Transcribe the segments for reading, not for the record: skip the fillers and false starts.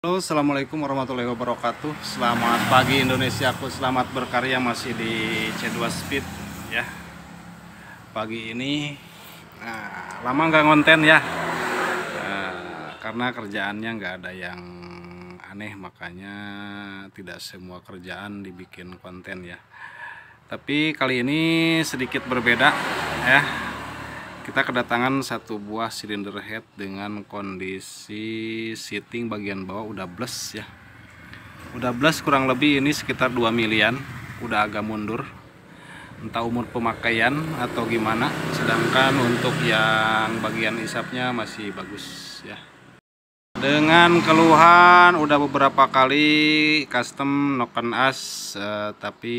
Halo, assalamualaikum warahmatullahi wabarakatuh. Selamat pagi Indonesia, aku selamat berkarya masih di C2 Speed ya. Pagi ini lama nggak ngonten ya, karena kerjaannya nggak ada yang aneh, makanya tidak semua kerjaan dibikin konten ya. Tapi kali ini sedikit berbeda ya. Kita kedatangan satu buah silinder head dengan kondisi seating bagian bawah udah bles ya. Udah bles kurang lebih ini sekitar 2 milian, udah agak mundur. Entah umur pemakaian atau gimana, sedangkan untuk yang bagian isapnya masih bagus ya. Dengan keluhan udah beberapa kali custom noken as, tapi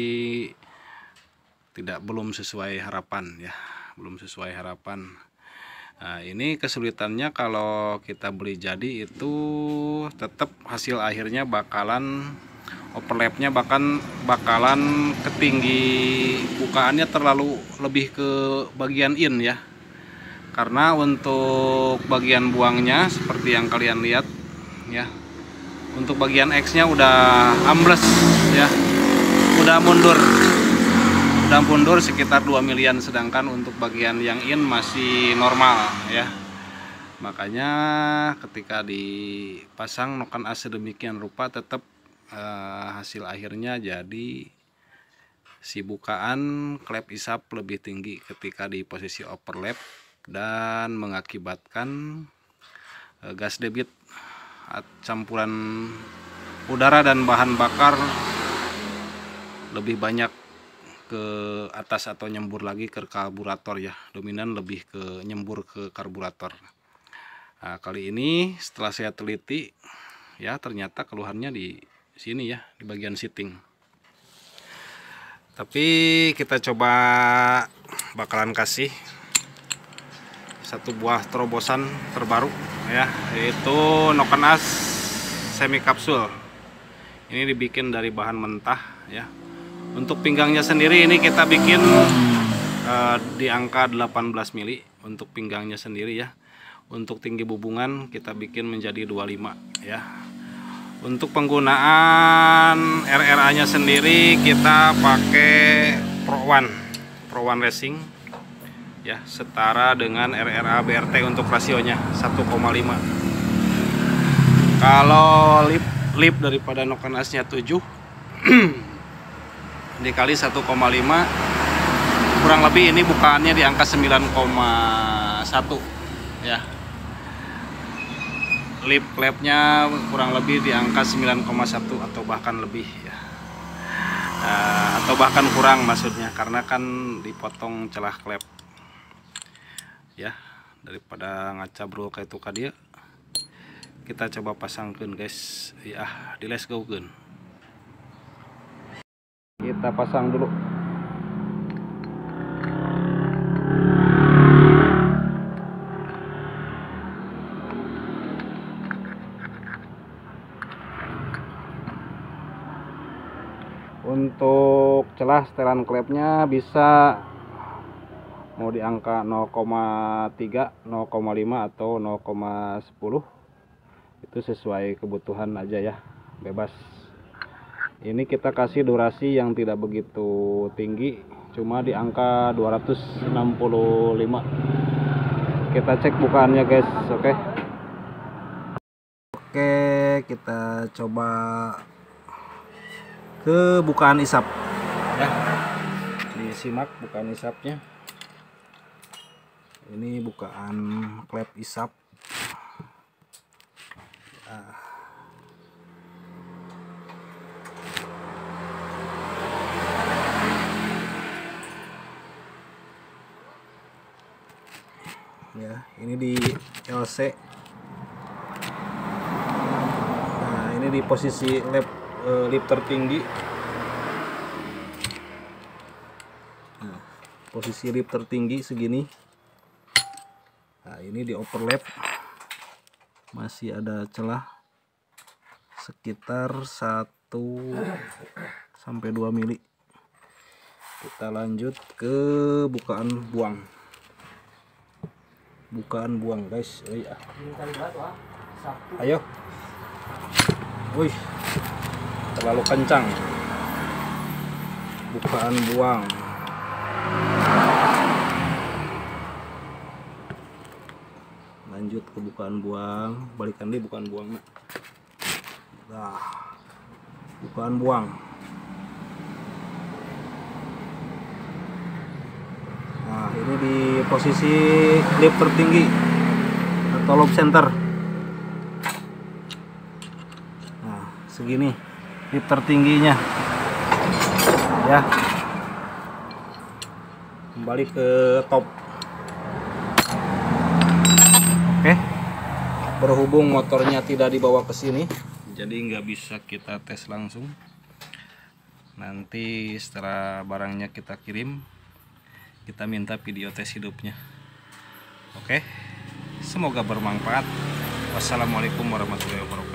belum sesuai harapan ya. Belum sesuai harapan. Nah, ini kesulitannya kalau kita beli jadi itu tetap hasil akhirnya bakalan overlapnya bakalan ketinggi, bukaannya terlalu lebih ke bagian in ya. Karena untuk bagian buangnya seperti yang kalian lihat ya, untuk bagian X nya udah ambles ya, udah mundur sekitar 2 milian, sedangkan untuk bagian yang in masih normal ya. Makanya ketika dipasang noken as sedemikian rupa tetap hasil akhirnya jadi si bukaan klep isap lebih tinggi ketika di posisi overlap dan mengakibatkan gas debit campuran udara dan bahan bakar lebih banyak ke atas atau nyembur lagi ke karburator ya. Dominan lebih ke nyembur ke karburator. Nah, kali ini setelah saya teliti ya, ternyata keluhannya di sini ya, di bagian seating. Tapi kita coba bakalan kasih satu buah terobosan terbaru ya, yaitu noken as semi kapsul. Ini dibikin dari bahan mentah ya. Untuk pinggangnya sendiri ini kita bikin di angka 18 mili untuk pinggangnya sendiri ya. Untuk tinggi bubungan kita bikin menjadi 25 ya. Untuk penggunaan RRA nya sendiri kita pakai Pro One Racing ya, setara dengan RRA BRT untuk rasionya 1,5. Kalau lip daripada noken asnya 7 dikali 1,5 kurang lebih ini bukaannya di angka 9,1 ya. Lip klepnya kurang lebih di angka 9,1 atau bahkan lebih ya, atau bahkan kurang maksudnya, karena kan dipotong celah klep ya. Daripada ngaca bro kayak itu kadia, kita coba pasangkan guys ya, di let's go kan. Kita pasang dulu. Untuk celah setelan klepnya bisa mau di angka 0,3, 0,5 atau 0,10. Itu sesuai kebutuhan aja ya, bebas. Ini kita kasih durasi yang tidak begitu tinggi, cuma di angka 265. Kita cek bukaannya guys. Oke, kita coba ke bukaan isap ya. Disimak bukaan isapnya. Ini bukaan klep isap. Ya, ini di LC. Nah, ini di posisi lip tertinggi. Nah, posisi lip tertinggi segini. Nah, ini di overlap masih ada celah sekitar 1 sampai 2 mili. Kita lanjut ke bukaan buang. Bukaan buang guys. Ayo. Wih, terlalu kencang. Bukaan buang. Lanjut ke bukaan buang, balikan di bukaan buang. Nah, bukaan buang. Nah, ini di posisi lip tertinggi atau lobe center. Nah, segini lip tertingginya ya. Kembali ke top. Oke, berhubung motornya tidak dibawa ke sini, jadi nggak bisa kita tes langsung. Nanti setelah barangnya kita kirim, kita minta video tes hidupnya. Oke, semoga bermanfaat. Wassalamualaikum warahmatullahi wabarakatuh.